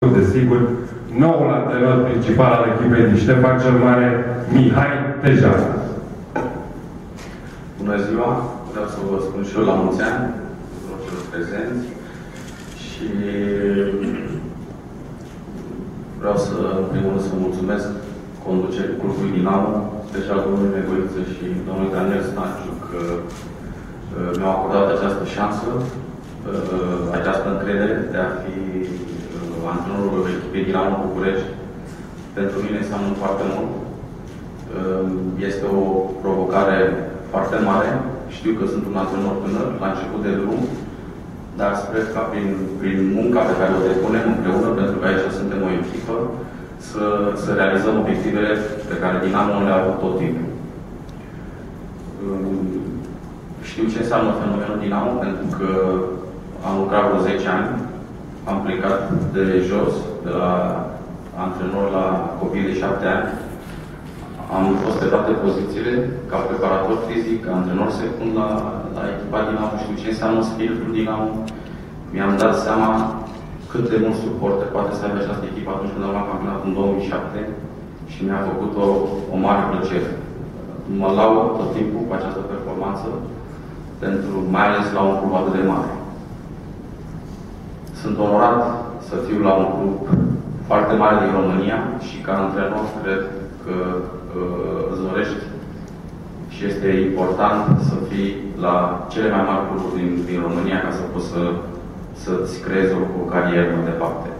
desigur, noul antrenor principal al echipei din Ștefan cel Mare, Mihai Tejan. Bună ziua! Vreau să vă spun și eu la mulți ani, tuturor celor prezenți, și vreau să, în primul rând, să mulțumesc conducerii Clubului Dinamo, special domnului Negoiță și domnului Daniel Stanciu, că mi-au acordat această șansă, această încredere de a fi antrenorul echipei Dinamo București. Pentru mine înseamnă foarte mult. Este o provocare foarte mare. Știu că sunt un antrenor tânăr, la început de drum, dar sper ca prin munca pe care o depunem împreună, pentru că aici suntem o echipă, să realizăm obiectivele pe care Dinamo le-a avut tot timpul. Știu ce înseamnă fenomenul Dinamo, pentru că am lucrat vreo 10 ani, am plecat de jos, de la antrenor la copii de 7 ani. Am fost pe toate pozițiile, ca preparator fizic, ca antrenor secund la echipa Dinamo. Știu ce înseamnă spiritul Dinamo. Mi-am dat seama cât de mult suporte poate să aibă această echipă atunci când am luat campionatul în 2007 și mi-a făcut o mare plăcere. Mă laud tot timpul cu această performanță, mai ales la un club atât de mare. Sunt onorat să fiu la un club foarte mare din România și ca antrenor cred că îți dorești și este important să fii la cele mai mari cluburi din România ca să poți să-ți creezi o carieră mai departe.